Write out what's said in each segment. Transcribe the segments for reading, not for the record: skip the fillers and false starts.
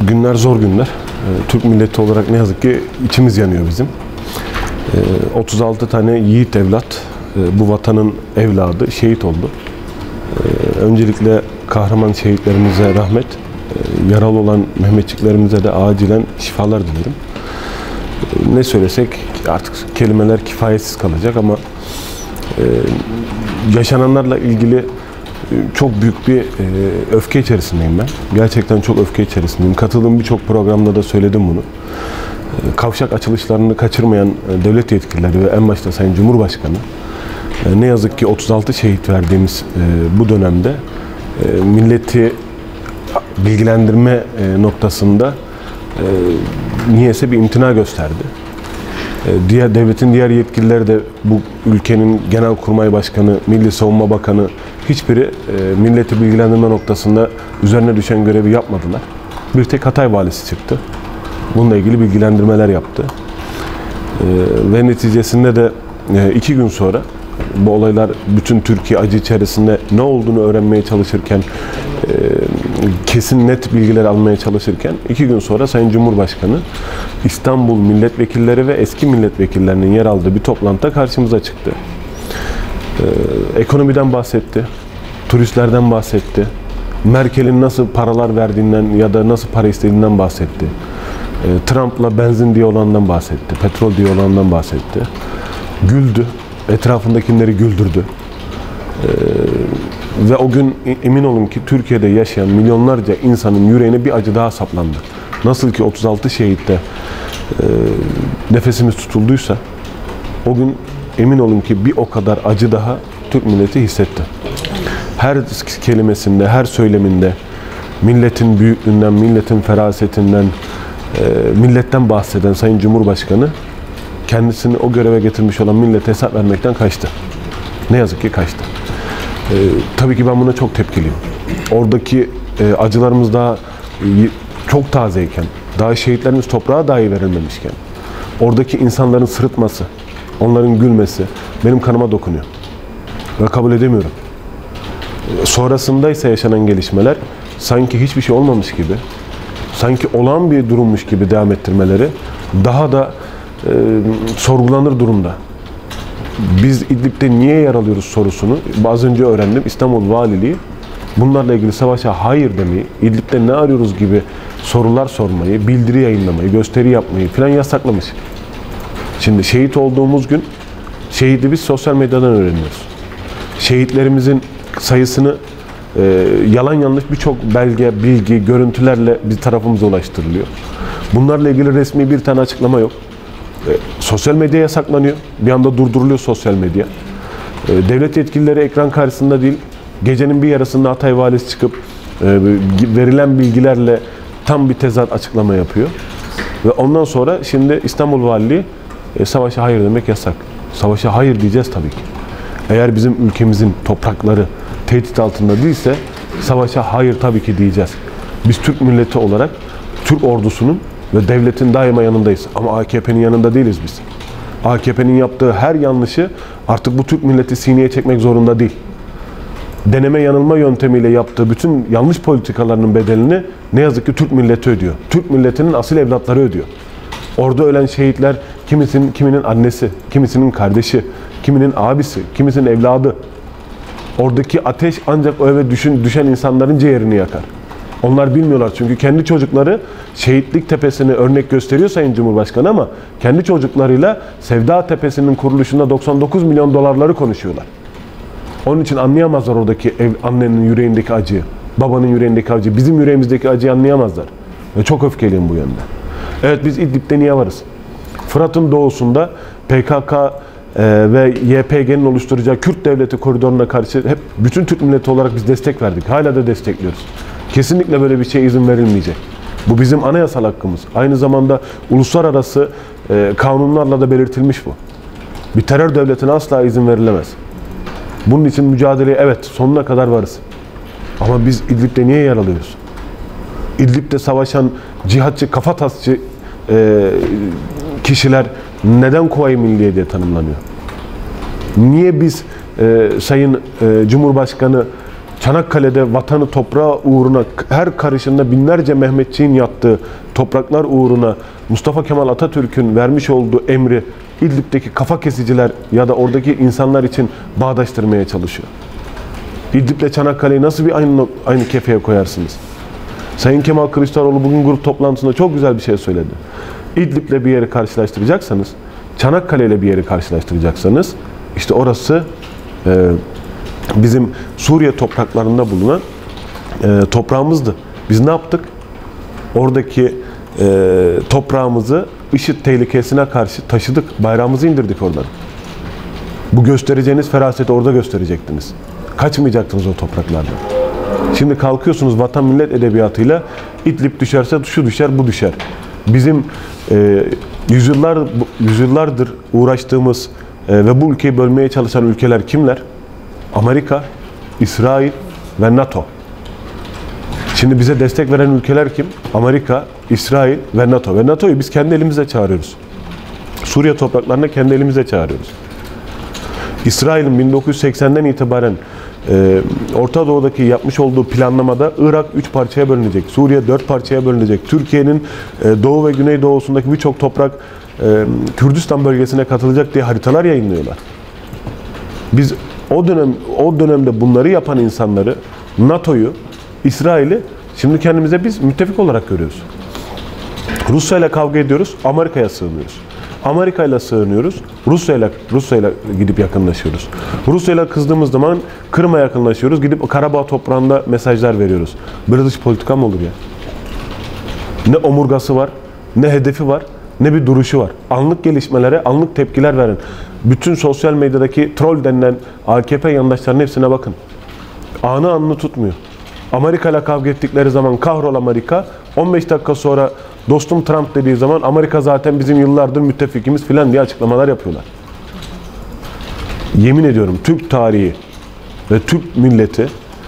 Günler zor günler. Türk milleti olarak ne yazık ki içimiz yanıyor bizim. 36 tane yiğit evlat, bu vatanın evladı şehit oldu. Öncelikle kahraman şehitlerimize rahmet, yaralı olan Mehmetçiklerimize de acilen şifalar dilerim. Ne söylesek artık kelimeler kifayetsiz kalacak ama yaşananlarla ilgili çok büyük bir öfke içerisindeyim ben. Gerçekten çok öfke içerisindeyim. Katıldığım birçok programda da söyledim bunu. Kavşak açılışlarını kaçırmayan devlet yetkilileri ve en başta Sayın Cumhurbaşkanı ne yazık ki 36 şehit verdiğimiz bu dönemde milleti bilgilendirme noktasında niyeyse bir imtina gösterdi. Devletin diğer yetkilileri de bu ülkenin Genelkurmay Başkanı, Milli Savunma Bakanı hiçbiri milleti bilgilendirme noktasında üzerine düşen görevi yapmadılar. Bir tek Hatay valisi çıktı. Bununla ilgili bilgilendirmeler yaptı. Ve neticesinde de 2 gün sonra bu olaylar bütün Türkiye acı içerisinde ne olduğunu öğrenmeye çalışırken, kesin net bilgiler almaya çalışırken 2 gün sonra Sayın Cumhurbaşkanı İstanbul milletvekilleri ve eski milletvekillerinin yer aldığı bir toplantıda karşımıza çıktı. Ekonomiden bahsetti, turistlerden bahsetti, Merkel'in nasıl paralar verdiğinden ya da nasıl para istediğinden bahsetti. Trump'la benzin diyaloğundan bahsetti, petrol diyaloğundan bahsetti. Güldü, etrafındakileri güldürdü. Ve o gün emin olun ki Türkiye'de yaşayan milyonlarca insanın yüreğine bir acı daha saplandı. Nasıl ki 36 şehitte nefesimiz tutulduysa, o gün emin olun ki bir o kadar acı daha Türk milleti hissetti. Her kelimesinde, her söyleminde milletin büyüklüğünden, milletin ferasetinden, milletten bahseden Sayın Cumhurbaşkanı kendisini o göreve getirmiş olan millete hesap vermekten kaçtı. Ne yazık ki kaçtı. Tabii ki ben buna çok tepkiliyim. Oradaki acılarımız daha çok tazeyken, daha şehitlerimiz toprağa dahi verilmemişken, oradaki insanların sırıtması, onların gülmesi benim kanıma dokunuyor. Ve kabul edemiyorum. Sonrasında ise yaşanan gelişmeler sanki hiçbir şey olmamış gibi, sanki olağan bir durummuş gibi devam ettirmeleri daha da sorgulanır durumda. Biz İdlib'de niye yer alıyoruz sorusunu az önce öğrendim. İstanbul Valiliği bunlarla ilgili savaşa hayır demeyi, İdlib'de ne arıyoruz gibi sorular sormayı, bildiri yayınlamayı, gösteri yapmayı falan yasaklamış. Şimdi şehit olduğumuz gün şehidi biz sosyal medyadan öğreniyoruz. Şehitlerimizin sayısını yalan yanlış birçok belge, bilgi, görüntülerle bir tarafımıza ulaştırılıyor. Bunlarla ilgili resmi bir tane açıklama yok. Sosyal medya yasaklanıyor. Bir anda durduruluyor sosyal medya. Devlet yetkilileri ekran karşısında değil, gecenin bir yarısında Hatay valisi çıkıp verilen bilgilerle tam bir tezat açıklama yapıyor. Ve ondan sonra şimdi İstanbul Valiliği savaşa hayır demek yasak. Savaşa hayır diyeceğiz tabii ki. Eğer bizim ülkemizin toprakları tehdit altında değilse savaşa hayır tabii ki diyeceğiz. Biz Türk milleti olarak Türk ordusunun ve devletin daima yanındayız. Ama AKP'nin yanında değiliz biz. AKP'nin yaptığı her yanlışı artık bu Türk milleti sineye çekmek zorunda değil. Deneme yanılma yöntemiyle yaptığı bütün yanlış politikalarının bedelini ne yazık ki Türk milleti ödüyor. Türk milletinin asil evlatları ödüyor. Orada ölen şehitler kiminin annesi, kimisinin kardeşi, kiminin abisi, kimisinin evladı. Oradaki ateş ancak o eve düşen insanların ciğerini yakar. Onlar bilmiyorlar çünkü kendi çocukları şehitlik tepesini örnek gösteriyor Sayın Cumhurbaşkanı ama kendi çocuklarıyla Sevda Tepesi'nin kuruluşunda 99 milyon dolarları konuşuyorlar. Onun için anlayamazlar oradaki annenin yüreğindeki acıyı, babanın yüreğindeki acıyı, bizim yüreğimizdeki acıyı anlayamazlar. Ve çok öfkeliyim bu yönde. Evet, biz İdlib'de niye varız? Fırat'ın doğusunda PKK ve YPG'nin oluşturacağı Kürt devleti koridoruna karşı hep bütün Türk milleti olarak biz destek verdik. Hala da destekliyoruz. Kesinlikle böyle bir şeye izin verilmeyecek. Bu bizim anayasal hakkımız. Aynı zamanda uluslararası kanunlarla da belirtilmiş bu. Bir terör devletine asla izin verilemez. Bunun için mücadeleye evet sonuna kadar varız. Ama biz İdlib'de niye yer alıyoruz? İdlib'de savaşan cihatçı, kafatasçı kişiler neden Kuvayi Milliye diye tanımlanıyor? Niye biz Sayın Cumhurbaşkanı Çanakkale'de vatanı toprağı uğruna her karışında binlerce Mehmetçiğin yattığı topraklar uğruna Mustafa Kemal Atatürk'ün vermiş olduğu emri İdlib'deki kafa kesiciler ya da oradaki insanlar için bağdaştırmaya çalışıyor. İdlib'le Çanakkale'yi nasıl bir aynı kefeye koyarsınız? Sayın Kemal Kılıçdaroğlu bugün grup toplantısında çok güzel bir şey söyledi. İdlib'le bir yeri karşılaştıracaksanız, Çanakkale'yle bir yeri karşılaştıracaksanız, işte orası bizim Suriye topraklarında bulunan toprağımızdı. Biz ne yaptık? Oradaki toprağımızı IŞİD tehlikesine karşı taşıdık. Bayrağımızı indirdik oradan. Bu göstereceğiniz feraseti orada gösterecektiniz. Kaçmayacaktınız o topraklardan. Şimdi kalkıyorsunuz vatan millet edebiyatıyla İdlib düşerse şu düşer, bu düşer. Bizim yüzyıllardır uğraştığımız ve bu ülkeyi bölmeye çalışan ülkeler kimler? Amerika, İsrail ve NATO. Şimdi bize destek veren ülkeler kim? Amerika, İsrail ve NATO. Ve NATO'yu biz kendi elimizle çağırıyoruz. Suriye topraklarına kendi elimizle çağırıyoruz. İsrail'in 1980'den itibaren Orta Doğu'daki yapmış olduğu planlamada Irak 3 parçaya bölünecek, Suriye 4 parçaya bölünecek, Türkiye'nin Doğu ve Güneydoğu'sundaki birçok toprak Kürdistan bölgesine katılacak diye haritalar yayınlıyorlar. Biz o dönemde bunları yapan insanları, NATO'yu, İsrail'i şimdi kendimize biz müttefik olarak görüyoruz. Rusya ile kavga ediyoruz, Amerika'ya sığınıyoruz. Amerika ile sığınıyoruz, Rusya ile gidip yakınlaşıyoruz. Rusya ile kızdığımız zaman Kırım'a yakınlaşıyoruz, gidip Karabağ toprağında mesajlar veriyoruz. Böyle dış politika mı olur ya? Ne omurgası var, ne hedefi var, ne bir duruşu var. Anlık gelişmelere, anlık tepkiler veren, bütün sosyal medyadaki troll denilen AKP yandaşlarının hepsine bakın. Anı anını tutmuyor. Amerika ile kavga ettikleri zaman kahrol Amerika, 15 dakika sonra dostum Trump dediği zaman Amerika zaten bizim yıllardır müttefikimiz filan diye açıklamalar yapıyorlar. Yemin ediyorum Türk tarihi ve Türk milleti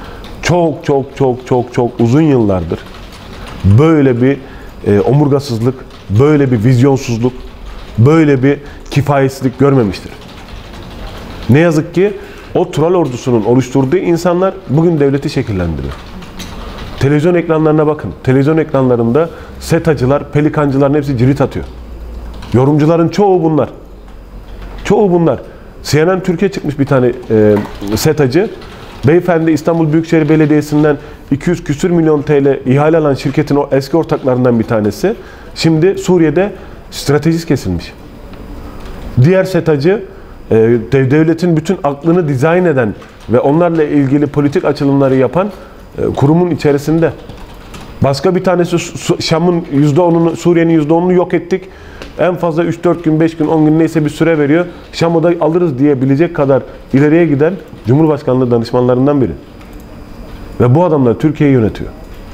çok uzun yıllardır böyle bir omurgasızlık, böyle bir vizyonsuzluk, böyle bir kifayetsizlik görmemiştir. Ne yazık ki o troll ordusunun oluşturduğu insanlar bugün devleti şekillendiriyor. Televizyon ekranlarına bakın. Televizyon ekranlarında SETA'cılar, pelikancıların hepsi cirit atıyor. Yorumcuların çoğu bunlar. Çoğu bunlar. CNN Türkiye çıkmış bir tane SETA'cı. Beyefendi İstanbul Büyükşehir Belediyesi'nden 200 küsür milyon TL ihale alan şirketin o eski ortaklarından bir tanesi. Şimdi Suriye'de stratejist kesilmiş. Diğer SETA'cı devletin bütün aklını dizayn eden ve onlarla ilgili politik açılımları yapan kurumun içerisinde. Başka bir tanesi Şam'ın %10'unu, Suriye'nin %10'unu yok ettik. En fazla 3-4 gün, 5 gün, 10 gün neyse bir süre veriyor. Şam'ı da alırız diyebilecek kadar ileriye giden Cumhurbaşkanlığı danışmanlarından biri. Ve bu adamlar Türkiye'yi yönetiyor.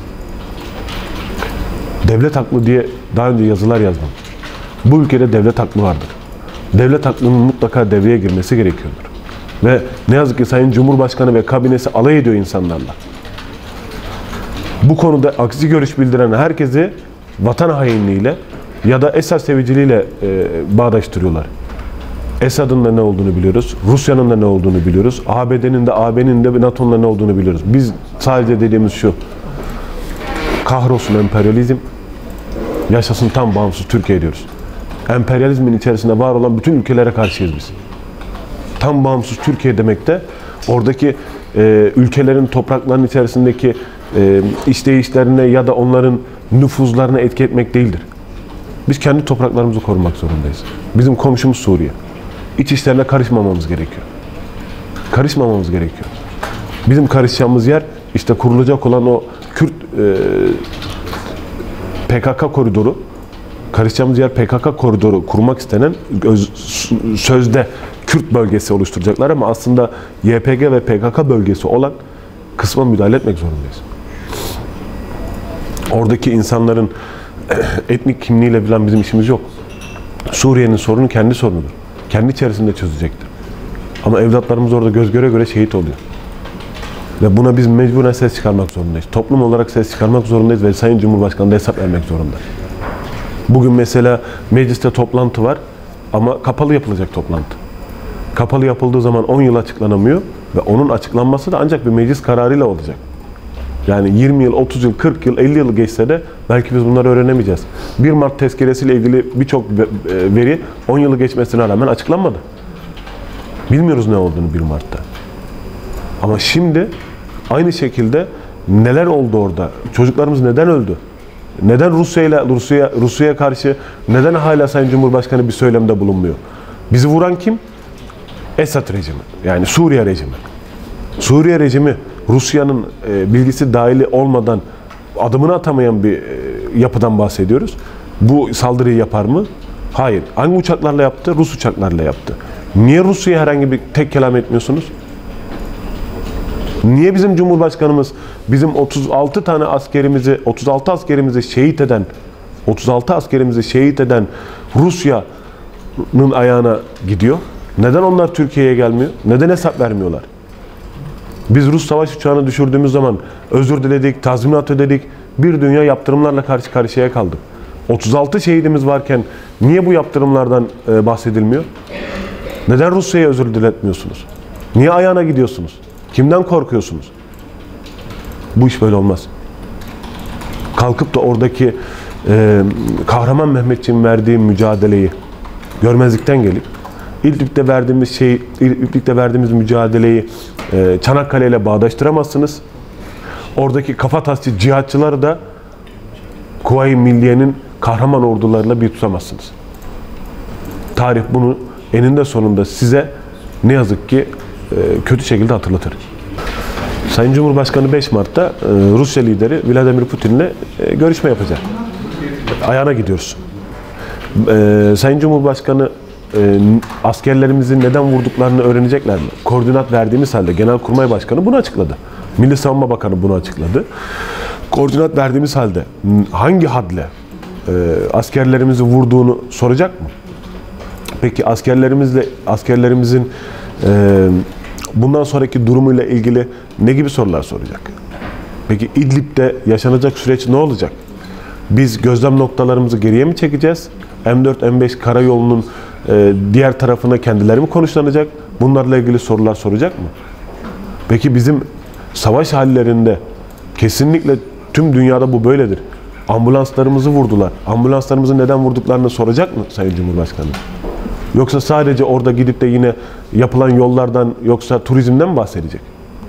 Devlet haklı diye daha önce yazılar yazdım. Bu ülkede devlet haklı vardır. Devlet hakkının mutlaka devreye girmesi gerekiyordur. Ve ne yazık ki Sayın Cumhurbaşkanı ve kabinesi alay ediyor insanlarla. Bu konuda aksi görüş bildiren herkesi vatan hainliğiyle ya da Esad seviciliğiyle bağdaştırıyorlar. Esad'ın da ne olduğunu biliyoruz, Rusya'nın da ne olduğunu biliyoruz, ABD'nin de, AB'nin de, NATO'nun da ne olduğunu biliyoruz. Biz sadece dediğimiz şu, kahrolsun emperyalizm, yaşasın tam bağımsız Türkiye diyoruz. Emperyalizmin içerisinde var olan bütün ülkelere karşıyız biz. Tam bağımsız Türkiye demek de oradaki ülkelerin topraklarının içerisindeki işleyişlerine ya da onların nüfuzlarına etki etmek değildir. Biz kendi topraklarımızı korumak zorundayız. Bizim komşumuz Suriye. İç işlerine karışmamamız gerekiyor. Karışmamamız gerekiyor. Bizim karışacağımız yer işte kurulacak olan o Kürt PKK koridoru. Karışacağımız yer PKK koridoru kurmak istenen sözde Kürt bölgesi oluşturacaklar ama aslında YPG ve PKK bölgesi olan kısma müdahale etmek zorundayız. Oradaki insanların etnik kimliğiyle bilen bizim işimiz yok. Suriye'nin sorunu kendi sorunudur. Kendi içerisinde çözecektir. Ama evlatlarımız orada göz göre göre şehit oluyor. Ve buna biz mecburen ses çıkarmak zorundayız. Toplum olarak ses çıkarmak zorundayız ve Sayın Cumhurbaşkanı da hesap vermek zorunda. Bugün mesela mecliste toplantı var ama kapalı yapılacak toplantı. Kapalı yapıldığı zaman 10 yıl açıklanamıyor ve onun açıklanması da ancak bir meclis kararıyla olacak. Yani 20 yıl, 30 yıl, 40 yıl, 50 yıl geçse de belki biz bunları öğrenemeyeceğiz. 1 Mart tezkeresiyle ilgili birçok veri 10 yılı geçmesine rağmen açıklanmadı. Bilmiyoruz ne olduğunu 1 Mart'ta. Ama şimdi aynı şekilde neler oldu orada? Çocuklarımız neden öldü? Neden Rusya'ya karşı neden hala Sayın Cumhurbaşkanı bir söylemde bulunmuyor? Bizi vuran kim? Esad rejimi. Yani Suriye rejimi. Suriye rejimi Rusya'nın bilgisi dahili olmadan adımını atamayan bir yapıdan bahsediyoruz. Bu saldırıyı yapar mı? Hayır. Hangi uçaklarla yaptı? Rus uçaklarla yaptı. Niye Rusya'ya herhangi bir tek kelam etmiyorsunuz? Niye bizim Cumhurbaşkanımız bizim 36 askerimizi şehit eden Rusya'nın ayağına gidiyor? Neden onlar Türkiye'ye gelmiyor? Neden hesap vermiyorlar? Biz Rus savaş uçağını düşürdüğümüz zaman özür diledik, tazminat ödedik. Bir dünya yaptırımlarla karşı karşıya kaldık. 36 şehidimiz varken niye bu yaptırımlardan bahsedilmiyor? Neden Rusya'ya özür diletmiyorsunuz? Niye ayağına gidiyorsunuz? Kimden korkuyorsunuz? Bu iş böyle olmaz. Kalkıp da oradaki kahraman Mehmetçiğin verdiği mücadeleyi görmezlikten gelip İdlib'de verdiğimiz mücadeleyi Çanakkale ile bağdaştıramazsınız. Oradaki kafatasçı cihatçıları da Kuvayi Milliye'nin kahraman ordularıyla bir tutamazsınız. Tarih bunu eninde sonunda size ne yazık ki kötü şekilde hatırlatır. Sayın Cumhurbaşkanı 5 Mart'ta Rusya lideri Vladimir Putin'le görüşme yapacak. Ayağına gidiyoruz. Sayın Cumhurbaşkanı askerlerimizin neden vurduklarını öğrenecekler mi? Koordinat verdiğimiz halde Genelkurmay Başkanı bunu açıkladı. Milli Savunma Bakanı bunu açıkladı. Koordinat verdiğimiz halde hangi hadle askerlerimizi vurduğunu soracak mı? Peki askerlerimizin bundan sonraki durumuyla ilgili ne gibi sorular soracak? Peki İdlib'de yaşanacak süreç ne olacak? Biz gözlem noktalarımızı geriye mi çekeceğiz? M4-M5 karayolunun diğer tarafına kendileri mi konuşlanacak? Bunlarla ilgili sorular soracak mı? Peki bizim savaş hallerinde kesinlikle tüm dünyada bu böyledir. Ambulanslarımızı vurdular. Ambulanslarımızı neden vurduklarını soracak mı Sayın Cumhurbaşkanı? Yoksa sadece orada gidip de yine yapılan yollardan yoksa turizmden mi bahsedecek?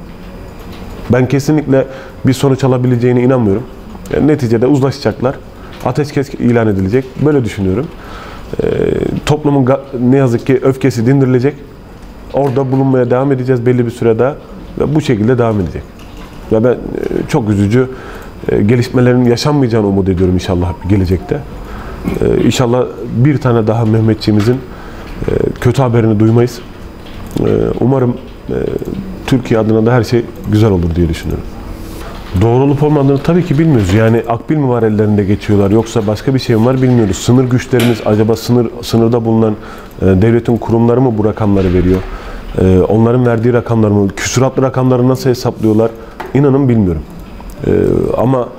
Ben kesinlikle bir sonuç alabileceğine inanmıyorum. Yani neticede uzlaşacaklar. Ateşkes ilan edilecek. Böyle düşünüyorum. Toplumun ne yazık ki öfkesi dindirilecek. Orada bulunmaya devam edeceğiz belli bir süre daha. Ve bu şekilde devam edecek. Ve ben çok üzücü gelişmelerin yaşanmayacağını umut ediyorum inşallah gelecekte. İnşallah bir tane daha Mehmetçiğimizin kötü haberini duymayız. Umarım Türkiye adına da her şey güzel olur diye düşünüyorum. Doğru olup olmadığını tabii ki bilmiyoruz. Yani akbil mi var ellerinde geçiyorlar yoksa başka bir şey mi var bilmiyoruz. Sınır güçlerimiz acaba sınırda bulunan devletin kurumları mı bu rakamları veriyor? Onların verdiği rakamlar mı? Küsuratlı rakamları nasıl hesaplıyorlar? İnanın bilmiyorum. Ama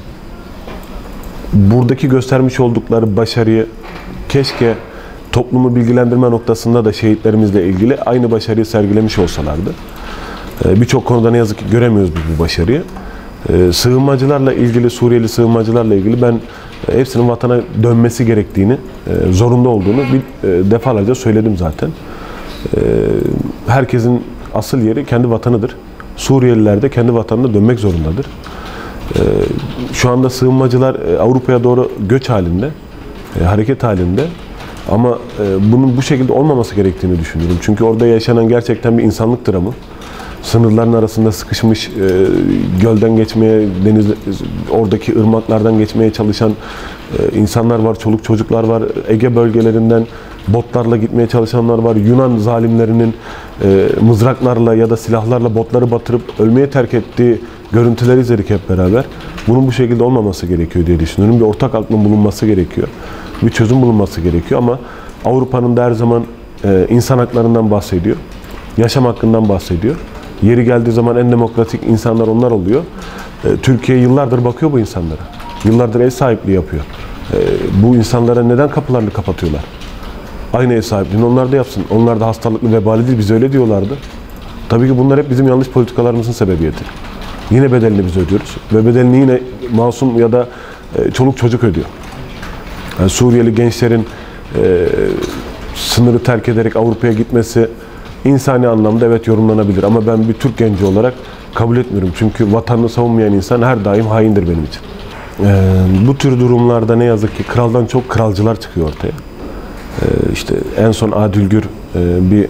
buradaki göstermiş oldukları başarıyı keşke toplumu bilgilendirme noktasında da şehitlerimizle ilgili aynı başarıyı sergilemiş olsalardı. Birçok konuda ne yazık ki göremiyoruz bu başarıyı. Sığınmacılarla ilgili, Suriyeli sığınmacılarla ilgili ben hepsinin vatana dönmesi gerektiğini, zorunda olduğunu defalarca söyledim zaten. Herkesin asıl yeri kendi vatanıdır. Suriyeliler de kendi vatanına dönmek zorundadır. Şu anda sığınmacılar Avrupa'ya doğru göç halinde, hareket halinde. Ama bunun bu şekilde olmaması gerektiğini düşünüyorum. Çünkü orada yaşanan gerçekten bir insanlık dramı. Sınırların arasında sıkışmış, gölden geçmeye, oradaki ırmaklardan geçmeye çalışan insanlar var, çoluk çocuklar var. Ege bölgelerinden botlarla gitmeye çalışanlar var. Yunan zalimlerinin mızraklarla ya da silahlarla botları batırıp ölmeye terk ettiği görüntüleri izledik hep beraber. Bunun bu şekilde olmaması gerekiyor diye düşünüyorum. Bir ortak aklın bulunması gerekiyor. Bir çözüm bulunması gerekiyor ama Avrupa'nın da her zaman insan haklarından bahsediyor. Yaşam hakkından bahsediyor. Yeri geldiği zaman en demokratik insanlar onlar oluyor. Türkiye yıllardır bakıyor bu insanlara. Yıllardır ev sahipliği yapıyor. Bu insanlara neden kapılarını kapatıyorlar? Aynı ev sahipliğini onlar da yapsın. Onlar da hastalıklı, vebali değil. Biz öyle diyorlardı. Tabii ki bunlar hep bizim yanlış politikalarımızın sebebiyeti. Yine bedelini biz ödüyoruz. Ve bedelini yine masum ya da çoluk çocuk ödüyor. Yani Suriyeli gençlerin sınırı terk ederek Avrupa'ya gitmesi insani anlamda evet yorumlanabilir. Ama ben bir Türk genci olarak kabul etmiyorum. Çünkü vatanını savunmayan insan her daim haindir benim için. Bu tür durumlarda ne yazık ki kraldan çok kralcılar çıkıyor ortaya. İşte en son Adilgür bir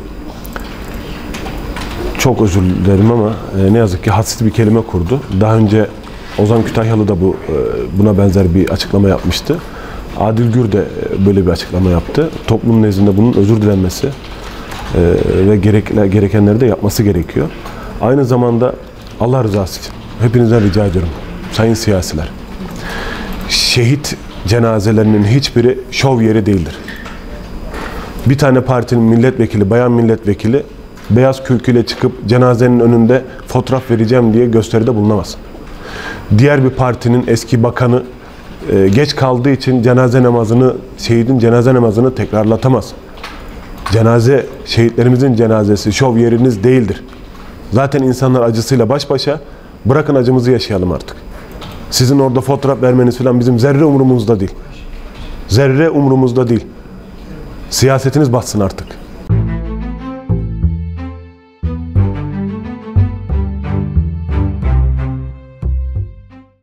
çok özür dilerim ama ne yazık ki hadsiz bir kelime kurdu. Daha önce Ozan Kütahyalı da buna benzer bir açıklama yapmıştı. Adilgür de böyle bir açıklama yaptı. Toplum nezdinde bunun özür dilenmesi ve gerekenleri de yapması gerekiyor. Aynı zamanda Allah rızası için hepinizden rica ediyorum sayın siyasiler. Şehit cenazelerinin hiçbiri şov yeri değildir. Bir tane partinin milletvekili, bayan milletvekili beyaz kürküyle çıkıp cenazenin önünde fotoğraf vereceğim diye gösteride bulunamaz. Diğer bir partinin eski bakanı geç kaldığı için şehidin cenaze namazını tekrarlatamaz. Şehitlerimizin cenazesi şov yeriniz değildir. Zaten insanlar acısıyla baş başa, bırakın acımızı yaşayalım artık. Sizin orada fotoğraf vermeniz falan bizim zerre umurumuzda değil. Zerre umurumuzda değil. Siyasetiniz batsın artık.